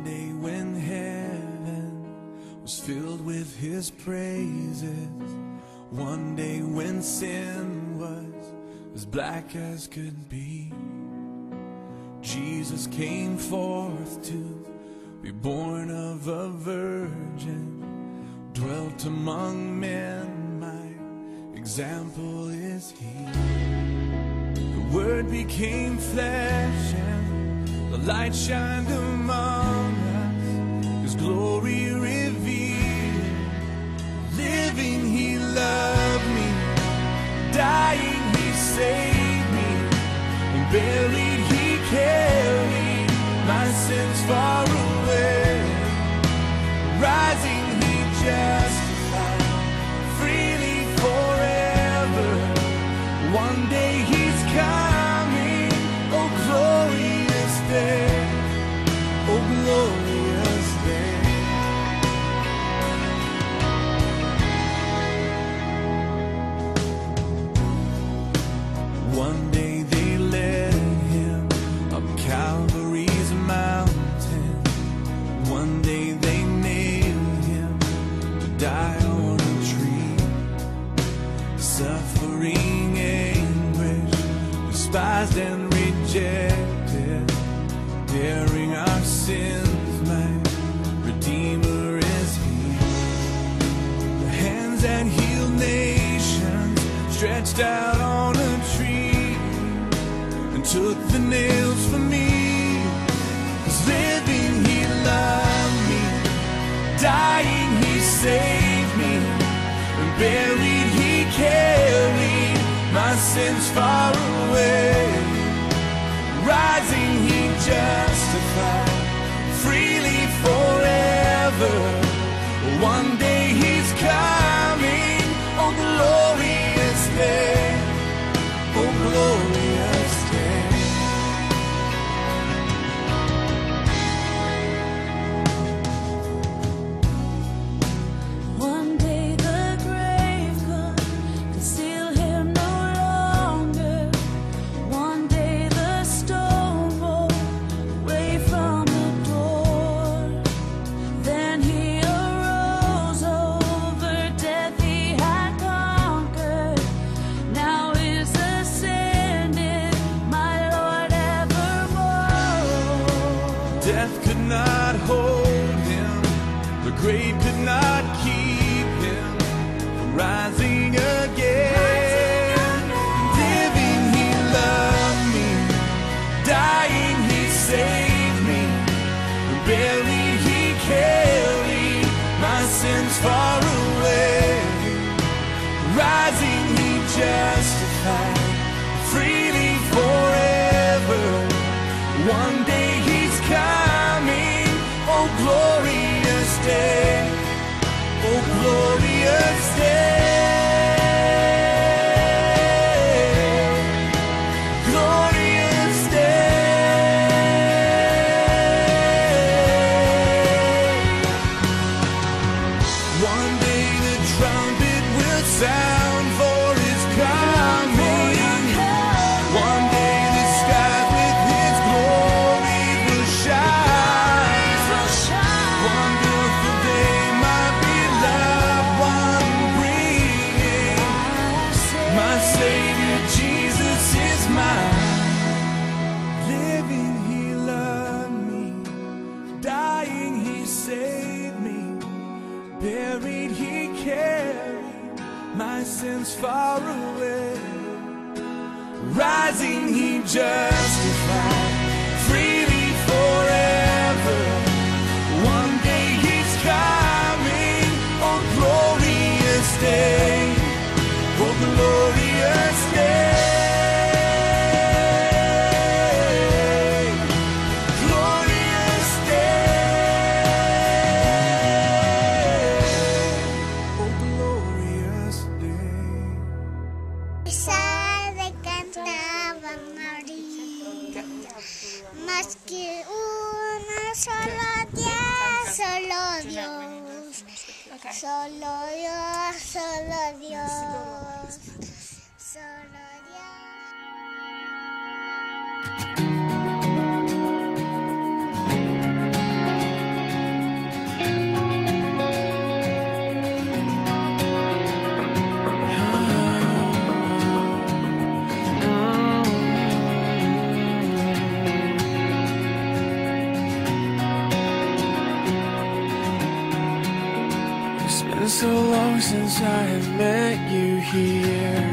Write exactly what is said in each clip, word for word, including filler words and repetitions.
One day when heaven was filled with his praises, one day when sin was as black as could be, Jesus came forth to be born of a virgin, dwelt among men, my example is he. The Word became flesh and the light shined among us, his glory revealed. Living he loved me, dying he saved me, and buried he carried my sins far away. Rising he justified, freely forever. One day he's coming, oh glorious day, oh glorious day. One day they led him up Calvary's mountain. One day they nailed him to die on a tree. Suffering anguish, despised and rejected, bearing our sins, my Redeemer is he. The hands that heal nations stretched out on a tree and took the nails for me. 'Cause living he loved me, dying he saved me, and buried he carried my sins far away. Rising he justified, freely forever. One day he's coming, oh glorious day, oh glorious day. One day the grave could conceal him no longer. One day the stone rolled away from the door. Then he arose, over death he had conquered. Now is ascended, my Lord evermore. Death could not hold him, the grave could not keep him from rising again. Living he loved me, dying he saved me, and buried he carried my sins far away. Rising he justified, freely forever. One day he's coming, oh glorious day, oh glorious day, glorious day. One day the trumpet will sound for his coming. One day the sky with his glory will shine. Wonderful day, my beloved one bringing. My Savior Jesus is mine. Living he loved me, dying he saved me, buried he carried my sins far away. Rising he justified, freely forever. One day he's coming, oh glorious day, oh glorious day, glorious day, oh glorious day. Sabe cantaba María, más que uno, solo Dios, solo Dios, solo Dios, solo Dios, solo Dios. since I have met you here.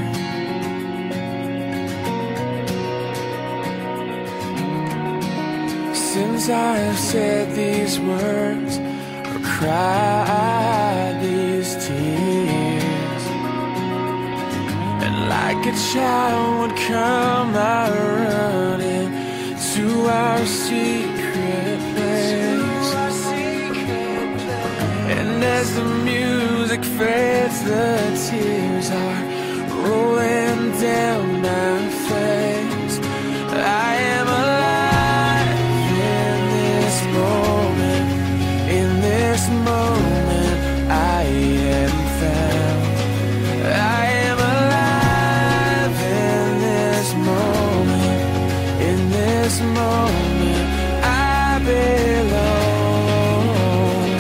Since I have said these words or cried these tears, and like a child would come I running to our secret place. And as the music fades, the tears are rolling down my face. I am alive in this moment. In this moment I am found. I am alive in this moment. In this moment I belong.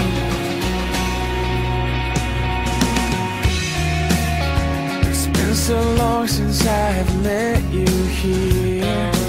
It's been so long since I have met you here.